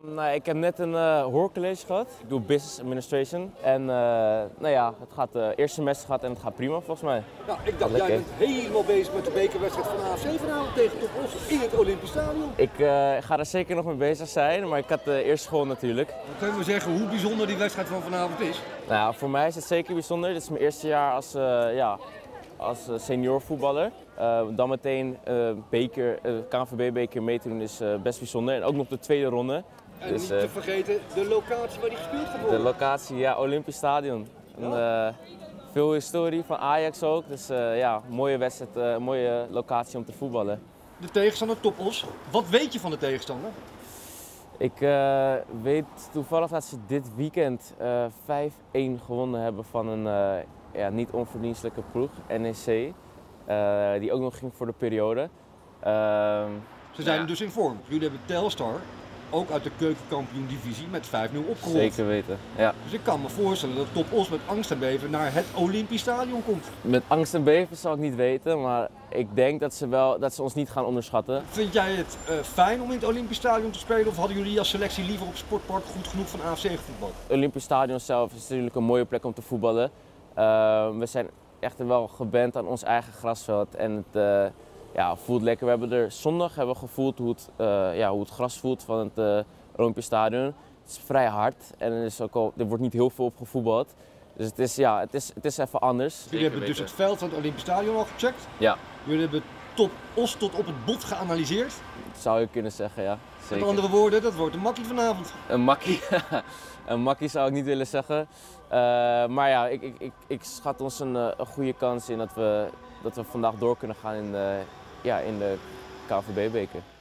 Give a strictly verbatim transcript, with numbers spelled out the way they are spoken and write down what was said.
Nou, ik heb net een uh, hoorcollege gehad. Ik doe Business Administration. En uh, nou ja, het gaat het uh, eerste semester gaat en het gaat prima volgens mij. Nou, ik dacht, jij bent helemaal bezig met de bekerwedstrijd van A F C vanavond tegen Top Os in het Olympisch Stadion. Ik uh, ga er zeker nog mee bezig zijn, maar ik had uh, eerst school natuurlijk. Dan kunnen we zeggen hoe bijzonder die wedstrijd van vanavond is? Nou, voor mij is het zeker bijzonder. Dit is mijn eerste jaar als, uh, ja, als senior voetballer. Uh, dan meteen uh, beker, uh, K N V B-beker mee te doen is uh, best bijzonder. En ook nog de tweede ronde. En dus, niet uh, te vergeten de locatie waar die gespeeld gaat worden. De locatie, ja, Olympisch Stadion. En, uh, veel historie van Ajax ook. Dus uh, ja, mooie wedstrijd, uh, mooie locatie om te voetballen. De tegenstander Top Os. Wat weet je van de tegenstander? Ik uh, weet toevallig dat ze dit weekend uh, vijf-één gewonnen hebben van een uh, ja, niet onverdienstelijke ploeg, N E C. Uh, die ook nog ging voor de periode. Uh, Ze zijn ja. dus in vorm. Jullie hebben Telstar, ook uit de keukenkampioen-divisie, met vijf nul opgerold. Zeker weten, ja. Dus ik kan me voorstellen dat Top Os met angst en beven naar het Olympisch Stadion komt. Met angst en beven zal ik niet weten, maar ik denk dat ze, wel, dat ze ons niet gaan onderschatten. Vind jij het uh, fijn om in het Olympisch Stadion te spelen of hadden jullie als selectie liever op Sportpark Goed Genoeg van A F C gevoetbald? Het Olympisch Stadion zelf is natuurlijk een mooie plek om te voetballen. Uh, we zijn echt wel gewend aan ons eigen grasveld en het uh, ja, voelt lekker. We hebben er zondag hebben we gevoeld hoe het, uh, ja, hoe het gras voelt van het uh, Olympisch Stadion. Het is vrij hard en er, is ook al, er wordt niet heel veel op gevoetbald. Dus het is, ja, het is, het is even anders. Jullie hebben dus het veld van het Olympisch Stadion al gecheckt? Ja. Jullie hebben Top Os tot op het bot geanalyseerd? Dat zou je kunnen zeggen, ja. Zeker. Met andere woorden, dat wordt een makkie vanavond. Een makkie? Een makkie zou ik niet willen zeggen. Uh, maar ja, ik, ik, ik, ik schat ons een, een goede kans in dat we, dat we vandaag door kunnen gaan in de, ja, in de K N V B-beker.